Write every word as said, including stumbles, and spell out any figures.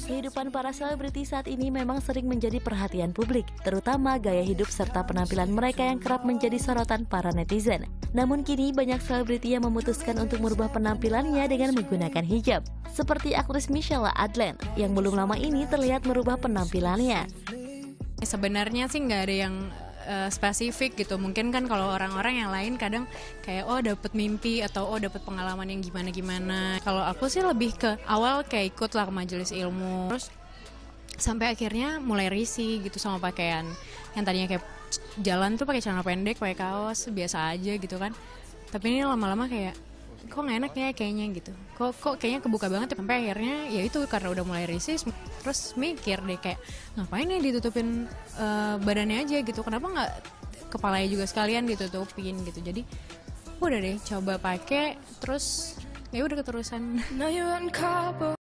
Kehidupan para selebriti saat ini memang sering menjadi perhatian publik, terutama gaya hidup serta penampilan mereka yang kerap menjadi sorotan para netizen. Namun kini banyak selebriti yang memutuskan untuk merubah penampilannya dengan menggunakan hijab, seperti aktris Michelle Adlen yang belum lama ini terlihat merubah penampilannya. Sebenarnya sih nggak ada yang uh, spesifik gitu. Mungkin kan kalau orang-orang yang lain kadang kayak oh dapet mimpi atau oh dapet pengalaman yang gimana-gimana. Kalau aku sih lebih ke awal kayak ikut lah ke majelis ilmu, terus sampai akhirnya mulai risih gitu sama pakaian. Yang tadinya kayak jalan tuh pakai celana pendek, pakai kaos biasa aja gitu kan. Tapi ini lama-lama kayak kok nggak enak ya kayaknya gitu. Kok kok kayaknya kebuka banget. Sampai akhirnya ya itu karena udah mulai risih, terus mikir deh kayak ngapain ya ditutupin uh, badannya aja gitu. Kenapa nggak kepalanya juga sekalian ditutupin gitu. Jadi udah deh coba pakai, terus ya udah keterusan.